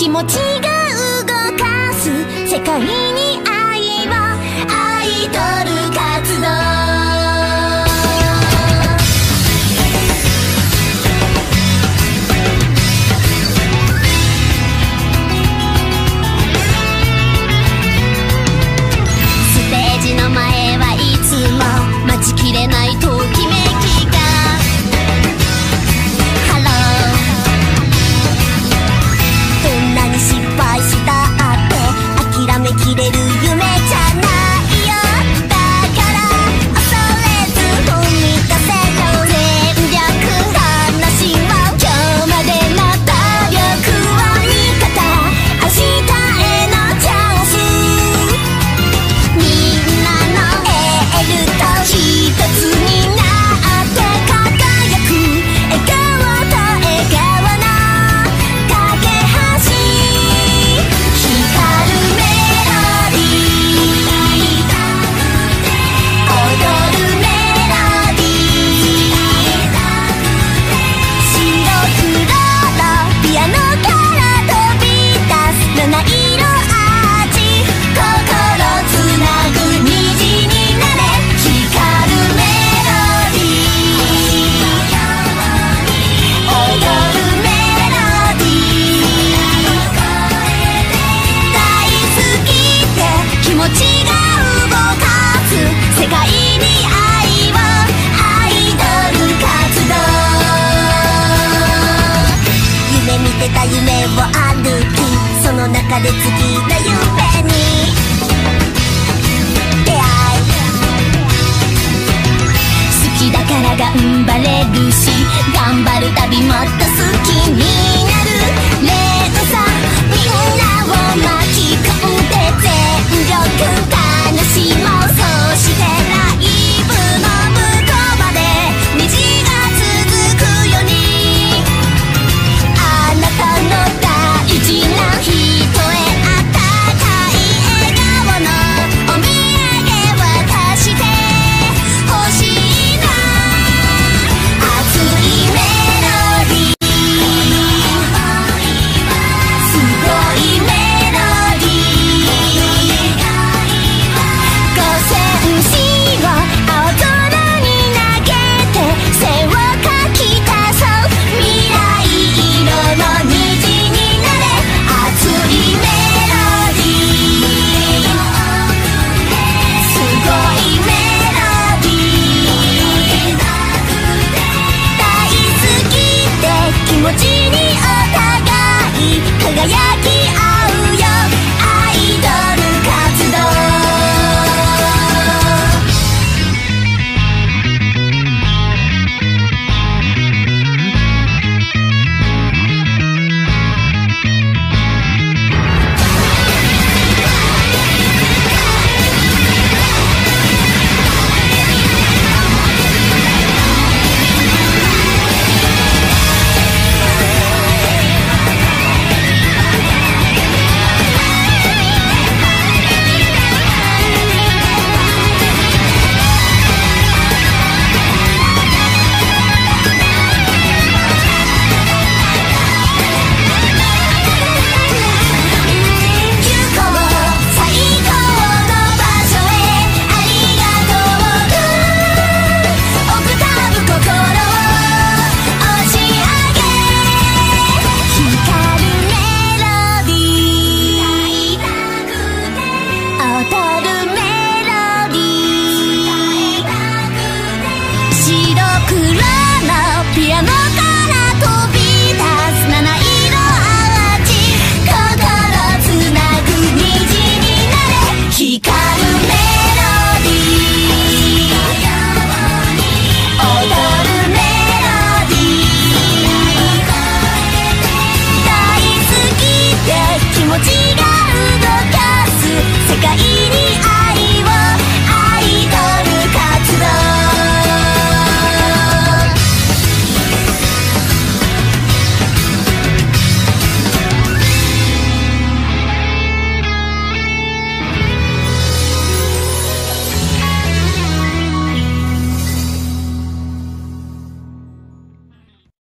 持ちが動かす世界に愛をアイドル活動待ちきれないときめきがハローどんなに失敗したって諦めきれる夢じゃないよだから恐れず踏み出せろ全力話し合う今日までの努力を味方明日へのチャンスみんなのエールと一つになって輝く笑顔と笑顔の架け橋光るメロディー踊るメロディー白黒のピアノから飛び出す七色アーチ心つなぐ虹になれ気持ちが動かす世界に愛をアイドル活動夢見てた夢を歩きその中で次の夢に出会い好きだから頑張れるし頑張るたびも